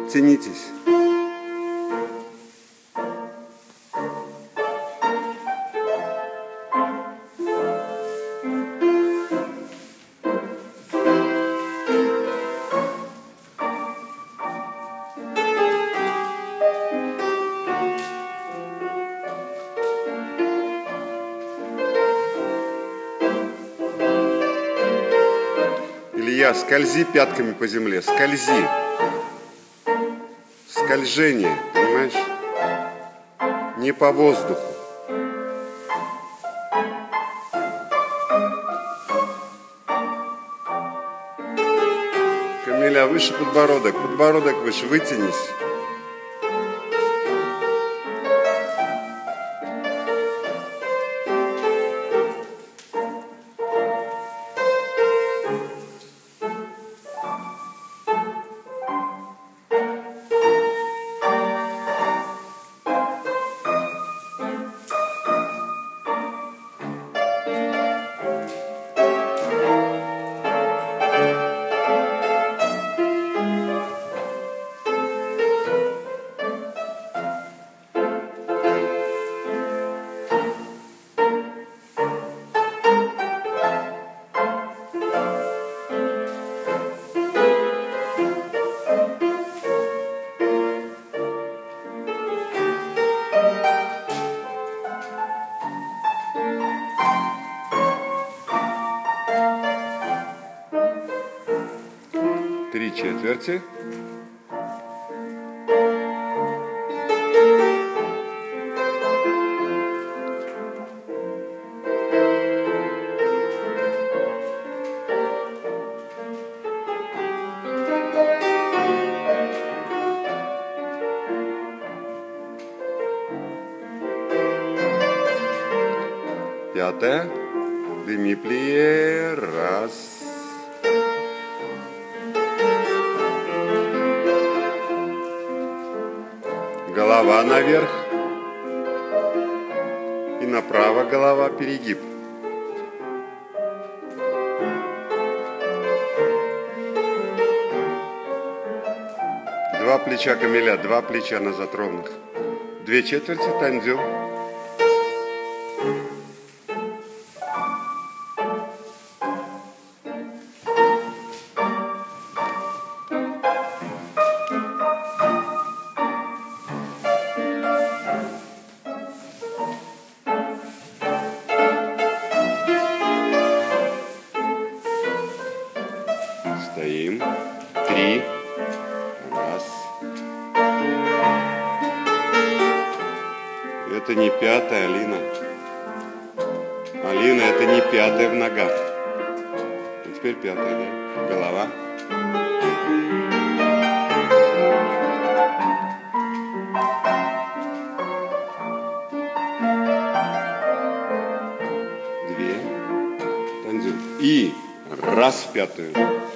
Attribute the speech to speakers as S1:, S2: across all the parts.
S1: Подтянитесь. Илья, скользи пятками по земле, скользи. Скольжение, понимаешь? Не по воздуху. Камиля, выше подбородок, подбородок выше, вытянись. Три четверти. Пятая. Деми-плие. Раз. Голова наверх. И направо голова, перегиб. Два плеча Камиля, два плеча назад ровных. Две четверти, тандю. Стоим. Три. Раз. Это не пятая, Алина. Алина, это не пятая в ногах. А теперь пятая, да? Голова. Две. Танцуем. И раз в пятую.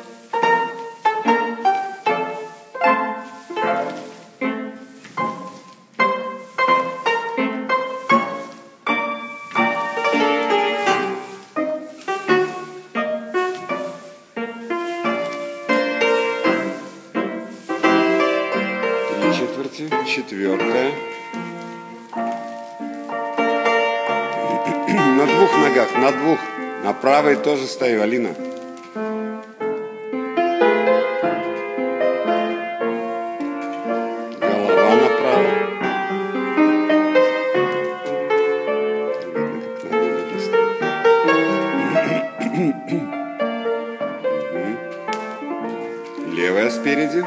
S1: Четверти, четвертая. На двух ногах, на двух. На правой тоже стою, Алина. Голова направо. Левая спереди.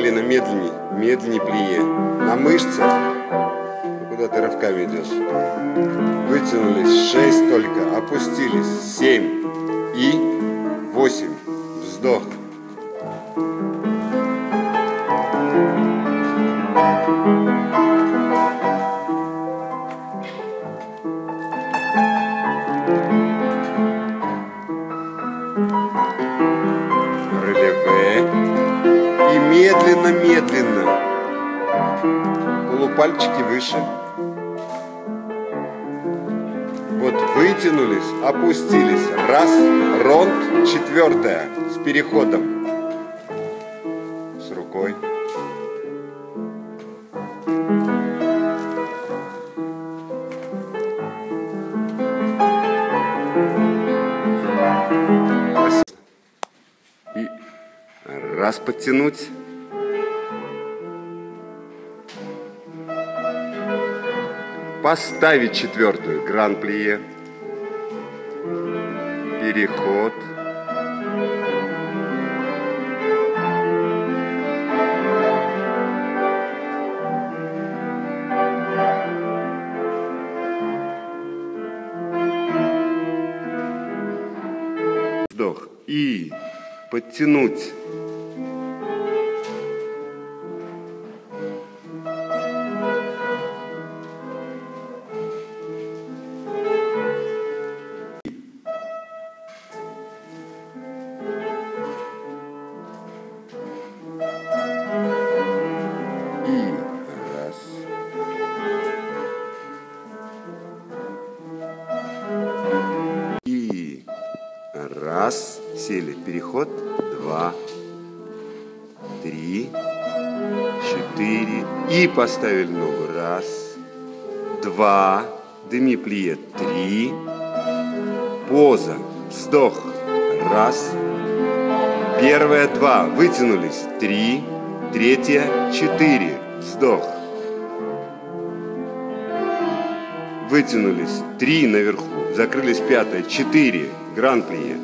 S1: Алина, медленней. Медленней плие. На мышцах. Куда ты рывками идешь? Вытянулись. 6 только. Опустились. 7. И 8. Вздох. Релеве. И медленно-медленно. Полупальчики выше. Вот вытянулись, опустились. Раз, ронд, 4 с переходом. С рукой. И раз подтянуть. Поставить 4 гран-плие. Переход. Вдох. И подтянуть. Раз, сели, переход, 2, 3, 4, и поставили ногу, 1, 2, деми-плие, 3, поза, вздох, 1, 2, вытянулись, 3, 4, вздох, вытянулись, 3 наверху, закрылись, 5, 4, гран-плие.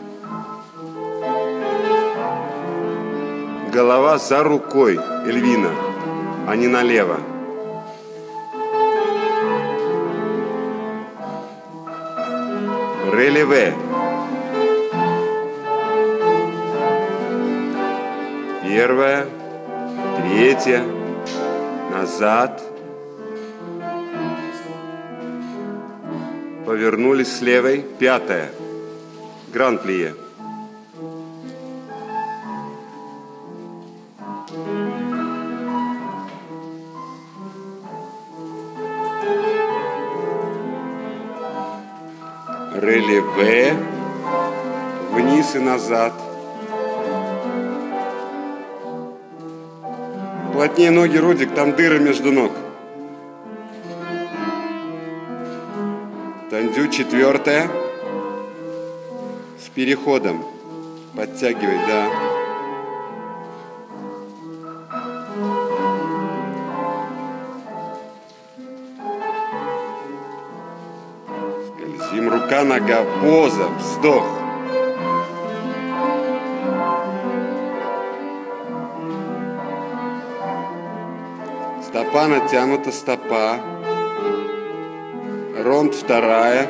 S1: Голова за рукой, Эльвина, а не налево. Релеве. Первая, 3, назад. Повернулись с левой, 5, гран-плие. Релеве, вниз и назад. Плотнее ноги, Рудик, там дыры между ног. Тандю, 4 с переходом. Подтягивай, да. Скользим, рука, нога, поза, вздох. Стопа натянута, стопа. Ронд, 2.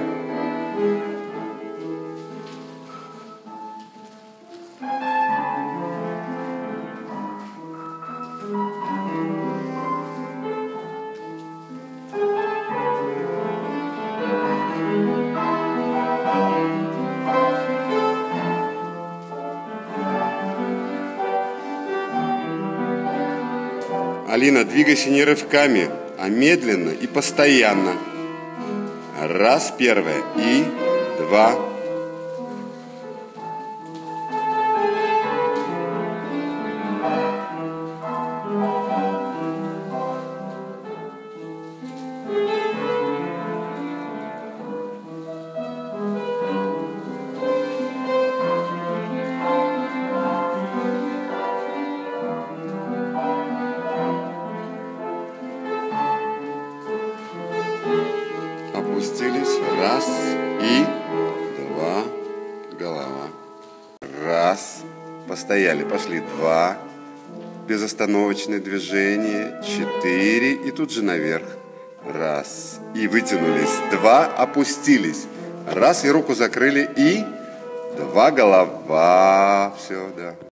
S1: Алина, двигайся не рывками, а медленно и постоянно. 1 и 2. Опустились. 1 и 2. Голова. 1. Постояли. Пошли. 2. Безостановочное движение. 4. И тут же наверх. Раз. И вытянулись. 2. Опустились. Раз. И руку закрыли. И 2. Голова. Все, да.